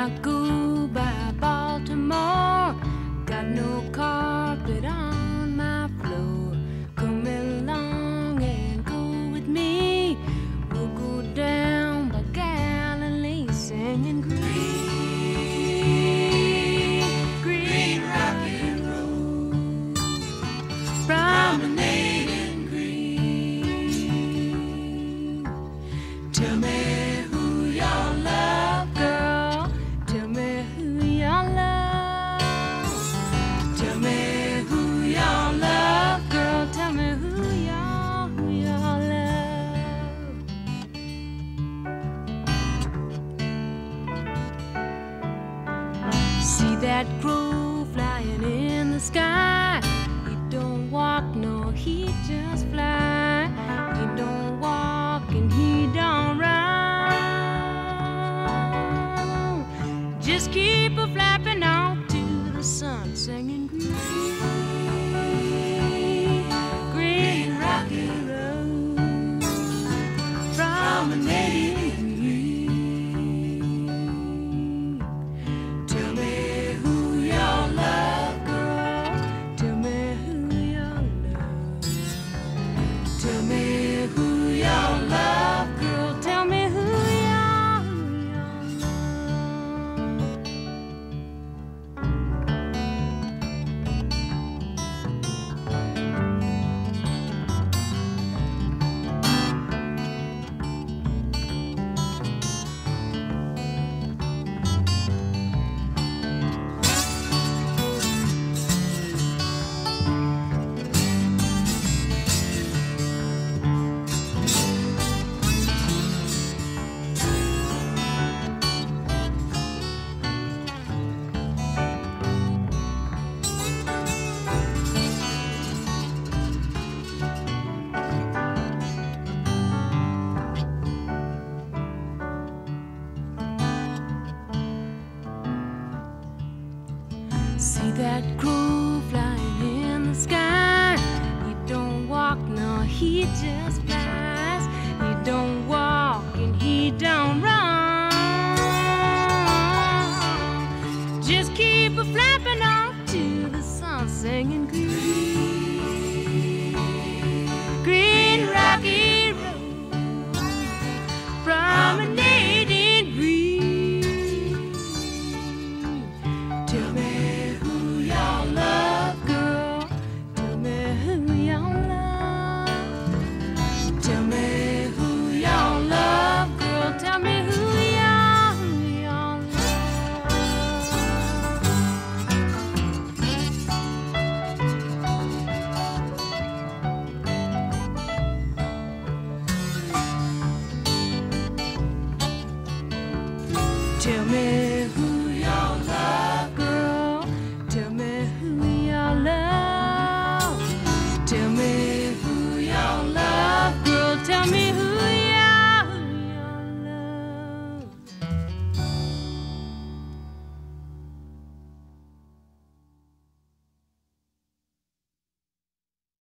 I go by Baltimore, got no carpet on my floor. Come along and go with me. We'll go down by Galilee singing green, green rocky road, promenading green. Tell me who y'all love, girl. Tell me who y'all love. Tell me who y'all love, girl. Tell me who y'all love. See that crow flying in the sky. He don't walk, no, he just fly. He don't walk and he don't run. Just keep a flapping on to the sun, singing green, green rocky road, promenading green. Tell me who y'all love, girl. Tell me who y'all love. Tell me who y'all love, girl. Tell me who y'all love. See that crow flying in the sky. He don't walk, no, he just flies. He don't walk and he don't run. Just keep a flapping on to the sun, singing green, green rocky road, promenading green. Tell me who y'all love, girl. Tell me who y'all love. Tell me who y'all love, girl. Tell me who y'all love. Tell me